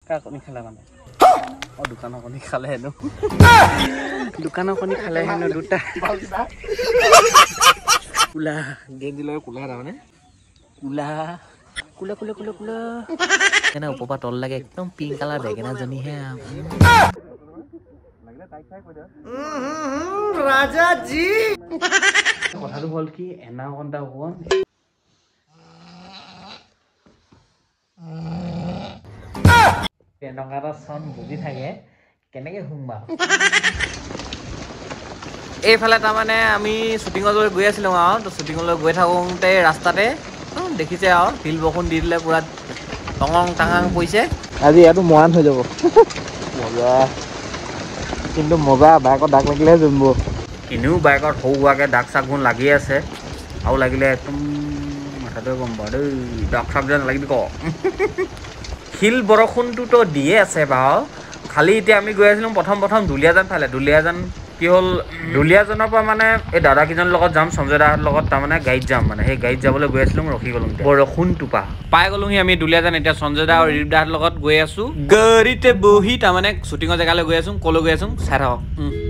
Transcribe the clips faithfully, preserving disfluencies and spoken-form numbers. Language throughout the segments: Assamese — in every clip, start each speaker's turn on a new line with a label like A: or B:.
A: কাৰ কণী খালে মানে অ দোকানৰ কণী খালে হেনো দোকানৰ কণী খালে হেনো দুটা কুলা গেঞ্জি লৈ কুলা তাৰমানে কুলা কুলা কুলা কুলা কুলা এনে ওপৰ তল লাগে একদম পিংক কালাৰ বেগেনা জনীহে ৰাজা জি কথাটো হ'ল কি এনা ঘণ্টা হোৱা এনেকুৱা এটা চাউণ্ড বুজি থাকে কেনেকে শুনবা এইফালে তাৰমানে আমি শ্বুটিঙলৈ গৈ আছিলোঁ আৰু তো শ্বুটিঙলৈ গৈ থাকোঁতে ৰাস্তাতে দেখিছে আৰু শিল বৰষুণ দি দিলে পুৰা টঙং টাঙাং পৰিছে আজি ইয়াতো মৰাণ হৈ যাব মজা কিন্তু মজা বাইকত দাগ লাগিলেহে জমিব এনেও বাইকত সৰু হোৱাকৈ দাগ চাগবোৰ লাগি আছে আৰু লাগিলে একদম মাথাটোৱে গম পাওঁ দেই দাগ চাগ যেন নালাগিবি ক শিল বৰষুণটোতো দিয়ে আছে বাৰু খালি এতিয়া আমি গৈ আছিলোঁ প্ৰথম প্ৰথম দুলীয়াজান ফালে দুলীয়াজান কি হ'ল দুলীয়াজানৰ পৰা মানে এই দাদাকেইজনৰ লগত যাম সঞ্জয় দাহঁতৰ লগত তাৰমানে গাড়ীত যাম মানে সেই গাড়ীত যাবলৈ গৈ আছিলোঁ ৰখি গ'লোঁ বৰষুণটোপা পাই গ'লোহি আমি দুলীয়াজান এতিয়া সঞ্জয় দা আৰু ৰিপ দাহঁতৰ লগত গৈ আছোঁ গাড়ীতে বহি তাৰমানে শ্বুটিঙৰ জেগালৈ গৈ আছোঁ ক'লৈ গৈ আছোঁ চাই থাকক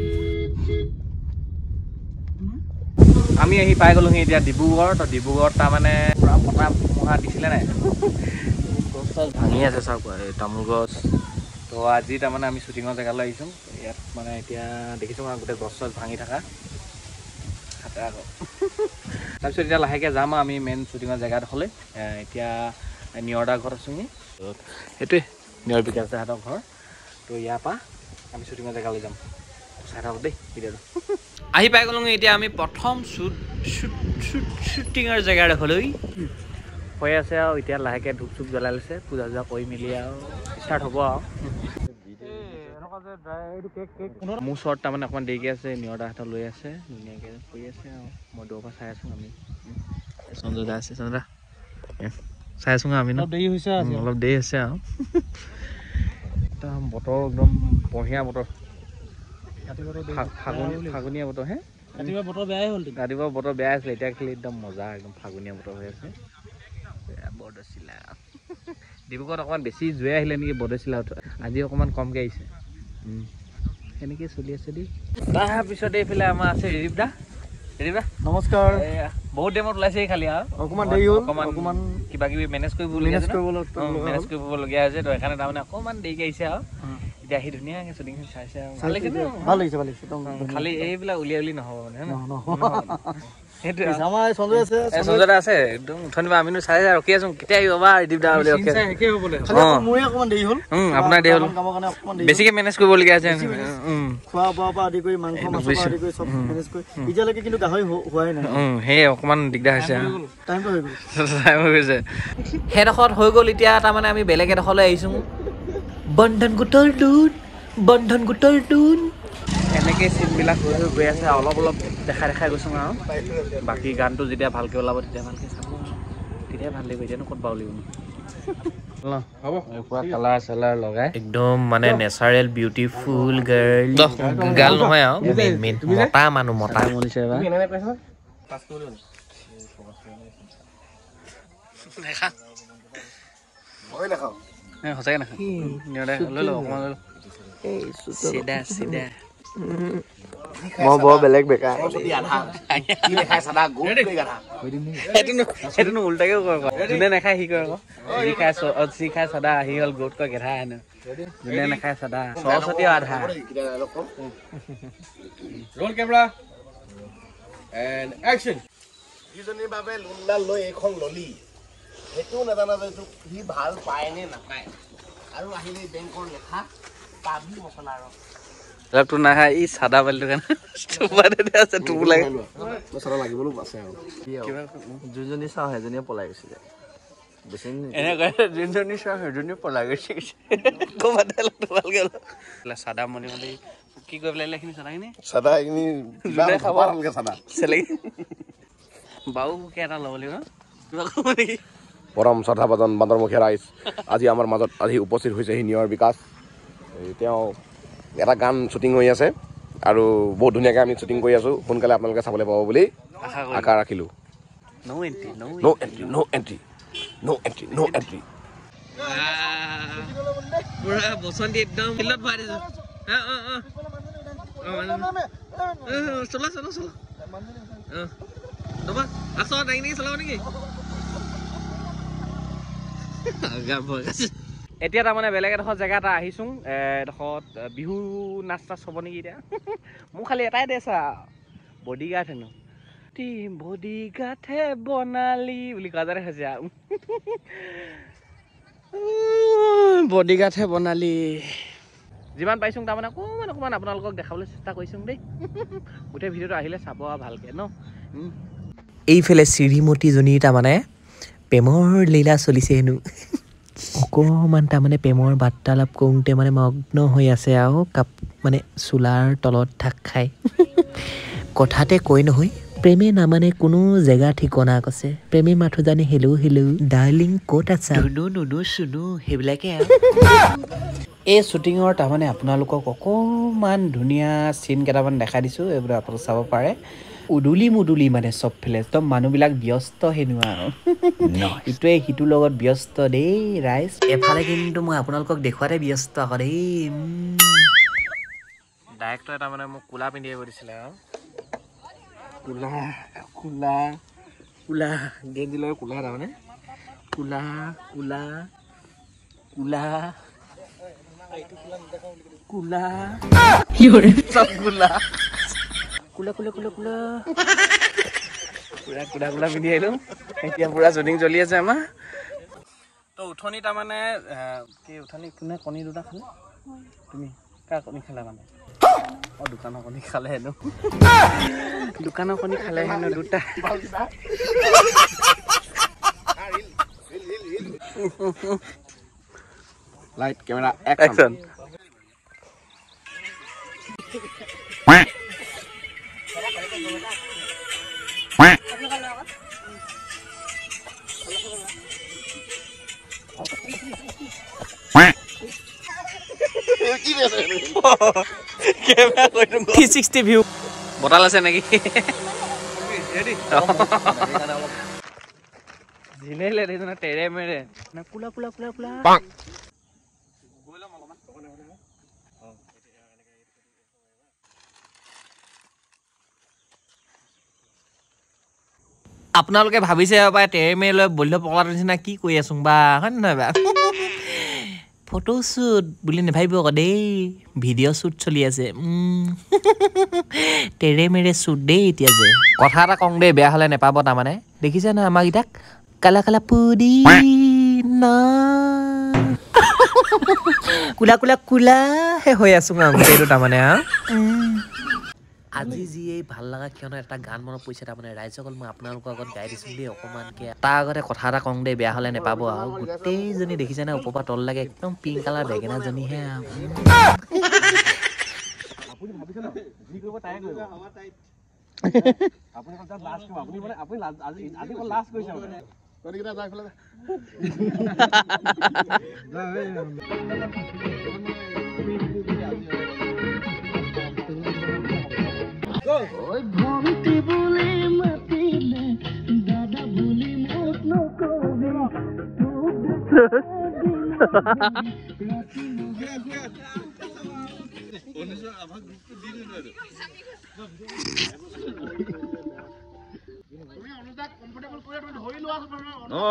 A: আমি আহি পাই গ'লোহি এতিয়া ডিব্ৰুগড় তো ডিব্ৰুগড়ত তাৰমানে পূৰা পতা মহা দিছিলে নাই গছ চছ ভাঙি আছে চাওক এই তামোল গছ তো আজি তাৰমানে আমি শ্বুটিঙৰ জেগালৈ আহিছোঁ ইয়াত মানে এতিয়া দেখিছোঁ আৰু গোটেই গছ চছ ভাঙি থকা খাতে আকৌ তাৰপিছত এতিয়া লাহেকৈ যাম আৰু আমি মেইন শ্বুটিঙৰ জেগাডোখৰলৈ এতিয়া নিয়ৰদাৰ ঘৰত আছোঁহি সেইটোৱে নিয়ৰ বিকাশ দাহঁতৰ ঘৰ তো ইয়াৰ পৰা আমি শ্বুটিঙৰ জেগালৈ যাম চাই থাকক দেই ভিডিঅ'টো আহি পাই গ'লোঁ এতিয়া আমি প্ৰথম শ্বুট শ্বুট শ্বুট শ্বুটিঙৰ জেগাডোখৰলৈ হৈ আছে আৰু এতিয়া লাহেকৈ ধূপ চুপ জ্বলাই লৈছে পূজা চূজা কৰি মেলি আৰু ষ্টাৰ্ট হ'ব আৰু মোৰ ওচৰত তাৰমানে অকণমান দেৰিকৈ আছে নিয়ৰদাহঁতৰ লৈ আছে ধুনীয়াকৈ কৰি আছে আৰু মই দূৰৰ পৰা চাই আছোঁ আমি সঞ্জয় দা আছে সঞ্জয় দা চাই আছোঁ আমি ন দেৰি হৈছে অলপ দেৰি হৈছে আৰু একদম বতৰ একদম বঢ়িয়া বতৰ ফাগুনীয়া বতৰ হে ৰাতিপুৱা বতৰ বেয়াই হ'ল ৰাতিপুৱা বতৰ বেয়া আছিলে এতিয়া খালি একদম মজা একদম ফাগুনীয়া বতৰ হৈ আছে বৰদৈচিলা ডিব্ৰুগড়ত অকণমান বেছি জুই আহিলে নেকি বৰদৈচিলাত আজি অকণমান কমকৈ আহিছে সেনেকৈ চলি আছে দেই তাৰপিছত এইফালে আমাৰ আছে ৰিৰিপ দা ৰিৰিপ দা নমস্কাৰ বহুত টাইমত ওলাইছে খালি আৰু অকণমান দেৰি হ'ল অকণমান কিবা কিবি মেনেজ কৰিবলগীয়া মেনেজ কৰিবলগীয়া হৈছে তো সেইকাৰণে তাৰমানে অকণমান দেৰিকৈ আহিছে আৰু এতিয়া আহি ধুনীয়াকৈ শ্বুটিং চাইছে আৰু ভাল লাগিছে ভাল লাগিছে ভাল লাগিছে খালি এইবিলাক উলিয়াই উলিয়াই নহ'ব মানে সেইটোৱে আমাৰ সঞ্জয় আছে সঞ্জয় দা আছে একদম উঠনি পৰা আমিনো চাই চাই ৰখি আছোঁ কেতিয়া আহিব বা ৰিদিপ দা বুলি ৰখি মোৰে অকণমান দেৰি হ'ল আপোনাৰ দেৰি হ'ল বেছিকৈ মেনেজ কৰিবলগীয়া আছে খোৱা বোৱাৰ পৰা আদি কৰি মাংস মাছৰ পৰা আদি কৰি চব মেনেজ কৰি এতিয়ালৈকে কিন্তু গাহৰি হোৱাই নাই সেই অকণমান দিগদাৰ হৈছে টাইমটো হৈ গ'ল টাইম হৈ গৈছে সেইডোখৰত হৈ গ'ল এতিয়া তাৰমানে আমি বেলেগ এডোখৰলৈ আহিছোঁ বন্ধন গোটৰ দুন বন্ধন গোটৰ দুন এনেকৈ চিনবিলাক হৈ হৈ গৈ আছে অলপ অলপ দেখাই দেখাই গৈছোঁ আৰু বাকী গানটো যেতিয়া ভালকৈ ওলাব তেতিয়া ভালকৈ চাব তেতিয়া ভাল লাগিব এতিয়ানো ক'ত পাব লাগিব পুৰা কালাৰ চালাৰ লগাই একদম মানে নেচাৰেল বিউটিফুল গাৰ্ল গাৰ্ল নহয় আৰু মেইন মতা মানুহ মতা মলিছে এবাৰ সঁচাকৈ নাখাওঁ লৈ লওঁ অকণমান লৈ লওঁ চিধা চিধা মই বৰ বেলেগ বেকাৰ সেইটোনো উল্টাকে কয় যোনে নাখায় সি কয় আকৌ যি খাই যি খাই চাদা আহি হ'ল গোট কয় গেধা হেনো যোনে নাখায় চাদা সৰস্বতী আধা ৰোল কেমেৰা এণ্ড একশ্যন যিজনীৰ বাবে লোনডাল লৈ এইখন ললি সেইটোও নাজানা যে সি ভাল পায় নে নাপায় আৰু আহিলে বেংকৰ লেখা পাবি মছলা আৰু তো নাখায় ই চাদা পালিটো কাৰণে আছে তোৰ লাগে মছলা লাগিবলো আছে আৰু যোনজনী চাওঁ সেইজনীয়ে পলাই গৈছে বেছি এনেকৈ যোনজনী চাওঁ সেইজনীয়ে পলাই গৈছে ক'ৰবাতে ভালকৈ চাদা মলি মলি কি কৰিব লাগিলে এইখিনি চাদাখিনি চাদা এইখিনি খাব ভালকৈ চাদা চেলেকি বাবুকে এটা ল'ব লাগিব কিবা ক'ব নেকি পৰম শ্ৰদ্ধাভাজন বান্দৰমুখীয়া ৰাইজ আজি আমাৰ মাজত আজি উপস্থিত হৈছে নিয়ৰ বিকাশ তেওঁ এটা গান শ্বুটিং হৈ আছে আৰু বহুত ধুনীয়াকৈ আমি শ্বুটিং কৰি আছোঁ সোনকালে আপোনালোকে চাবলৈ পাব বুলি আশা ৰাখিলোঁ no entry no entry no entry no entry no entry পুৰা বসন্তি একদম ফিল্ডত ভৰাই দিছো অ অ অ চলা চলা চলা অ ৰবা আছ দাঙি দাঙি চলাব নেকি এতিয়া তাৰমানে বেলেগ এডোখৰ জেগা এটা আহিছো এডোখৰত বিহু নাচ নাচ হ'ব নেকি এতিয়া মোৰ খালি এটাই দেছা বডি গাৰ্ড হেনো বডি গাৰ্ডহে বনালি বুলি কোৱা যায় হৈছে আৰু বডি গাৰ্ডহে বনালি যিমান পাইছোঁ তাৰমানে অকণমান অকণমান আপোনালোকক দেখাবলৈ চেষ্টা কৰিছোঁ দেই গোটেই ভিডিঅ'টো আহিলে চাব আৰু ভালকৈ ন এইফালে শ্ৰীমতীজনী তাৰমানে প্ৰেমৰ লীলা চলিছে হেনো অকণমান তাৰমানে প্ৰেমৰ বাৰ্তালাপ কৰোঁতে মানে মগ্ন হৈ আছে আৰু কাপ মানে চোলাৰ তলত ঢাক খাই কথাতে কৈ নহয় প্ৰেমে নামানে কোনো জেগা ঠিকনা কৈছে প্ৰেমে মাথো জানে হেল্ল' হেল্ল' ডাৰ্লিং ক'ত আছা নুনু নুনু চুনু সেইবিলাকে আৰু এই শ্বুটিঙৰ তাৰমানে আপোনালোকক অকণমান ধুনীয়া চিন কেইটামান দেখাই দিছোঁ এইবোৰ আপোনালোকে চাব পাৰে উদুলি মুদুলি মানে চবফালে একদম মানুহবিলাক ব্যস্ত হেনো আৰু ইটোৱে সিটোৰ লগত ব্যস্ত দেই ৰাইজ এফালে কিন্তু মই আপোনালোকক দেখুৱাতে ব্যস্ত আকৌ দেই ডাইৰেক্টৰে তাৰমানে মোক কোলা পিন্ধি আহিব দিছিলে আৰু কোলা কোলা কোলা গেঞ্জি লৈ কোলা তাৰমানে কোলা কোলা কোলা কোলা চব কোলা কোলা কোলা কোলা কোলা পুৰা কোলা কোলা পিন্ধি আহিলোঁ এতিয়া পুৰা শ্বুটিং চলি আছে আমাৰ তো উঠনি তাৰমানে কি উঠনি কোনে কণী দুটা খালে তুমি কাৰ কণী খালা মানে অঁ দোকানৰ কণী খালে হেনো দোকানৰ কণী খালে হেনো দুটা light camera action three sixty view বটাল আছে নেকি জিনেলে দেখিছে তেৰে মেৰে না কুলা কুলা কুলা কুলা আপোনালোকে ভাবিছে পাই তেৰে মেৰে লৈ বল্য পকলাৰ নিচিনা কি কৰি আছো বা হয় নহয় বা ফটো শ্বুট বুলি নাভাবিব আকৌ দেই ভিডিঅ' শ্বুট চলি আছে তেৰে মেৰে শ্বুট দেই এতিয়া যে কথা এটা কওঁ দেই বেয়া হ'লে নেপাব তাৰমানে দেখিছে নহয় আমাক ইতাক কালা কালা পুদি না কোলা কোলা কোলাহে হৈ আছো গোটেইটো তাৰমানে আজি যি এই ভাল লগা কিয়নো এটা গান মনত পৰিছে তাৰমানে ৰাইজসকল মই আপোনালোকৰ আগত গাই দিছোঁ দেই অকণমানকৈ তাৰ আগতে কথা এটা কওঁ দেই বেয়া হ'লে নেপাব আৰু গোটেইজনী দেখিছে নে ওপৰৰ পৰা তল লাগে একদম পিংক কালাৰ বেঙেনাজনীহে
B: ওই ভক্তি বলে মাতিলে দাদা বলি মত নকবি তুমি অনুদাক কমফৰ্টেবল কৰি তুমি ধৰি লোৱা অ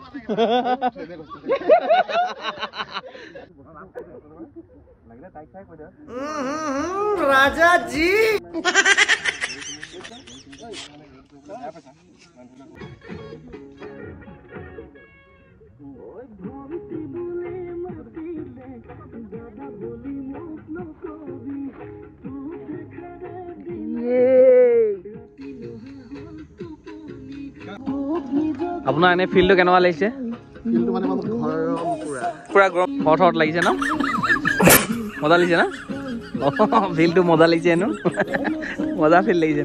B: লাগিলে তাইক চাই কৈ দিয়া ৰাজা জি
A: আপোনাৰ এনে ফিল্ডটো কেনেকুৱা লাগিছে পুৰা গৰম হট হট লাগিছে ন মজা লাগিছে না ফিল্ডটো মজা লাগিছে হেনো মজা ফিল্ড লাগিছে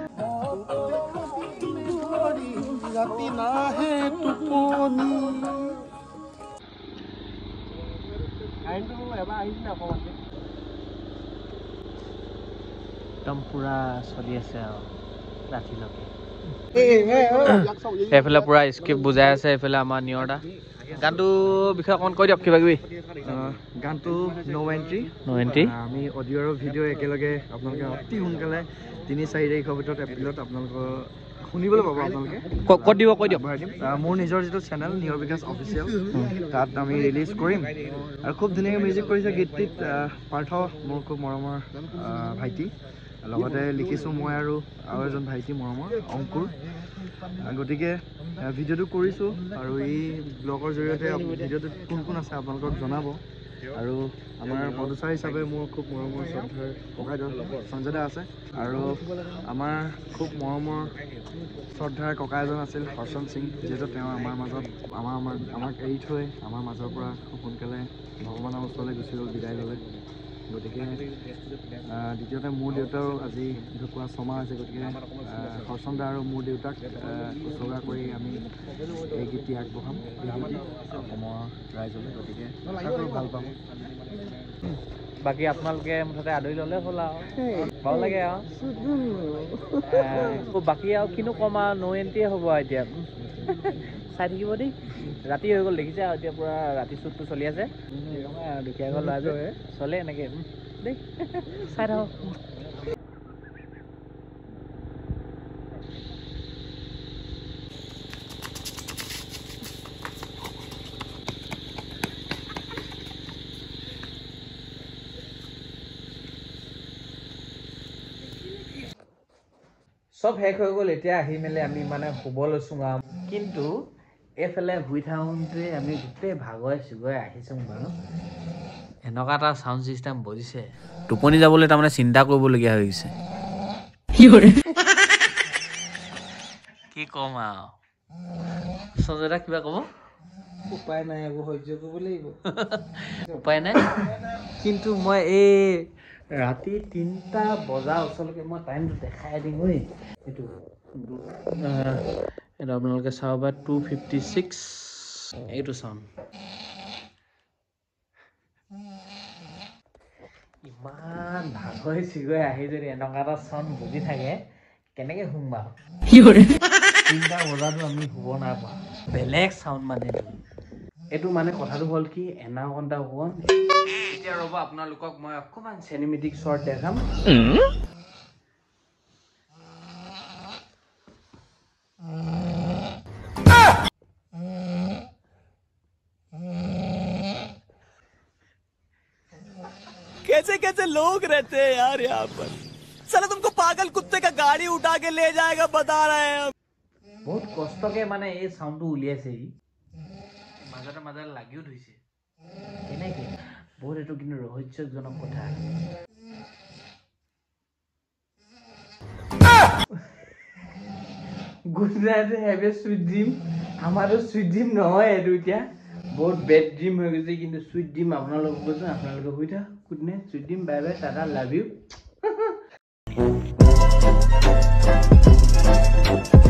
A: একদম পুৰা চলি আছে আৰু ৰাতিলৈকে এইফালে পুৰা স্ক্ৰিপ্ট বুজাই আছে এইফালে আমাৰ নিয়ৰদা গানটো বিষয়ে অকণ কৈ দিয়ক কিবা কিবি
B: গানটো নো এণ্ট্ৰি
A: নো এণ্ট্ৰি
B: আমি অডিঅ' আৰু ভিডিঅ' একেলগে আপোনালোকে অতি সোনকালে তিনি চাৰি তাৰিখৰ ভিতৰত এপ্ৰিলত আপোনালোকৰ শুনিবলৈ পাব আপোনালোকে
A: ক'ত দিব কৈ দিয়ক
B: মোৰ নিজৰ যিটো চেনেল নিয়ৰ বিকাশ অফিচিয়েল তাত আমি ৰিলিজ কৰিম আৰু খুব ধুনীয়াকৈ মিউজিক কৰিছে গীতটিত পাৰ্থ মোৰ খুব মৰমৰ ভাইটি লগতে লিখিছোঁ মই আৰু আৰু এজন ভাইটি মৰমৰ অংকুৰ গতিকে ভিডিঅ'টো কৰিছোঁ আৰু এই ব্লগৰ জৰিয়তে ভিডিঅ'টোত কোন কোন আছে আপোনালোকক জনাব আৰু আমাৰ প্ৰডিউচাৰ হিচাপে মোৰ খুব মৰমৰ শ্ৰদ্ধাৰ ককাইদেউ সঞ্জয় দা আছে আৰু আমাৰ খুব মৰমৰ শ্ৰদ্ধাৰ ককা এজন আছিল হৰ্ষণ সিং যিহেতু তেওঁ আমাৰ মাজত আমাৰ আমাৰ আমাক এৰি থৈ আমাৰ মাজৰ পৰা খুব সোনকালে ভগৱানৰ ওচৰলৈ গুচি গ'ল বিদায় ল'লে গতিকে দ্বিতীয়তে মোৰ দেউতাও আজি ঢুকুৱা ছমাহ হৈছে গতিকে হৰ্ষণ দা আৰু মোৰ দেউতাক উচৰ্গা কৰি আমি এই গীতটি আগবঢ়াম ভিডিঅ'টি অসমৰ ৰাইজলৈ গতিকে ভাল পাম
A: বাকী আপোনালোকে মুঠতে আদৰি ল'লে হ'ল আৰু ভাল লাগে আৰু বাকী আৰু কিনো ক'ম আৰু নো এণ্ট্ৰিয়ে হ'ব আৰু এতিয়া চাই থাকিব দেই ৰাতি হৈ গ'ল দেখিছে আৰু এতিয়া পূৰা ৰাতি শ্বুটটো চলি আছে দুখীয়া ঘৰ ল'ৰা যে চলে এনেকৈ দেই চাই থাকক চব শেষ হৈ গ'ল এতিয়া আহি মেলি আমি মানে শুব লৈছোঁ আৰু কিন্তু এইফালে শুই থাকোঁতে আমি গোটেই ভাগৰে চিগৰে আহিছোঁ বাৰু এনেকুৱা এটা চাউণ্ড ছিষ্টেম বজিছে টোপনি যাবলৈ তাৰমানে চিন্তা কৰিবলগীয়া হৈ গৈছে কি ক'ম আৰু সঞ্জয় দা কিবা ক'ব
B: উপায় নাই আকৌ সহ্য কৰিব লাগিব
A: উপায় নাই কিন্তু মই এই ৰাতি তিনিটা বজাৰ ওচৰলৈকে মই টাইমটো দেখাই দিম ঐ এইটো এইটো আপোনালোকে চাব পাৰে টু ফিফটি ছিক্স এইটো চাউণ্ড ইমান ভাগৰি চিগৰি আহি যদি এনেকুৱা এটা চাউণ্ড বুজি থাকে কেনেকৈ শুম বাৰু তিনিটা বজাতো আমি শুব নাই পোৱা বেলেগ চাউণ্ড মানে এইটো এইটো মানে কথাটো হ'ল কি এনা ঘণ্টা শুন এতিয়া ৰ'ব আপোনালোকক মই অকণমান চিনেমেটিক শ্বৰ্ট দেখাম
C: कैसे कैसे लोग रहते हैं यार यहाँ पर साला तुमको पागल कुत्ते का गाड़ी उठा के ले जाएगा बता रहे हैं
A: बहुत कष्टके মানে এই সাউন্ডটো উলিয়াইছে মাজতে মাজতে লাগিও ধৰিছে কেনেকৈ বহুত এইটো কিন্তু ৰহস্যজনক কথা good night have a sweet dream আমাৰো সুইট ড্ৰিম নহয় এইটো এতিয়া বহুত বেড ড্ৰিম হৈ গৈছে কিন্তু সুইট ড্ৰিম আপোনালোকক কৈছোঁ আপোনালোকে শুই থাক good night sweet dream bye bye tata love U